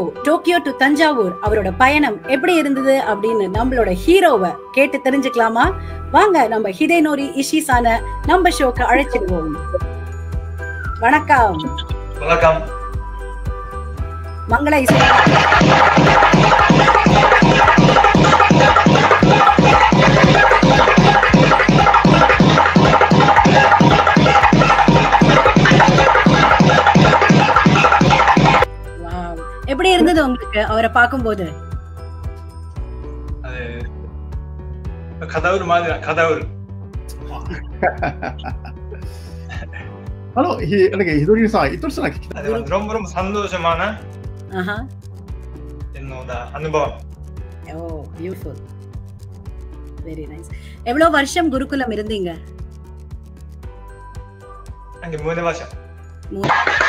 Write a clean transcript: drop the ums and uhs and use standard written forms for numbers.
Tokyo to Thanjavur அவரோட பயணம் எப்படி இருந்தது அப்படின்னு நம்மளோட ஹீரோவை கேட்டு தெரிஞ்சுக்கலாமா? வாங்க நம்ம ஹிதேனோரி இஷிசான நம்ம ஷோக்கு அழைச்சிடுவோம். வணக்கம். வணக்கம். மங்கள இசை. எப்படி இருந்தது உங்களுக்கு அவரை பார்க்கும்போது? கதவுரு மாதிரி கதவுரு. ஹலோ, எனக்கு ஹிதோரி-san இதோரி-san அது ரொம்ப ரொம்ப சந்தோஷமான என்னோட அனுபவம். Oh, beautiful. Very nice. எவ்வளவு வருஷம் குருகுலம் இருந்தீங்க? அங்க 3 வருஷம்.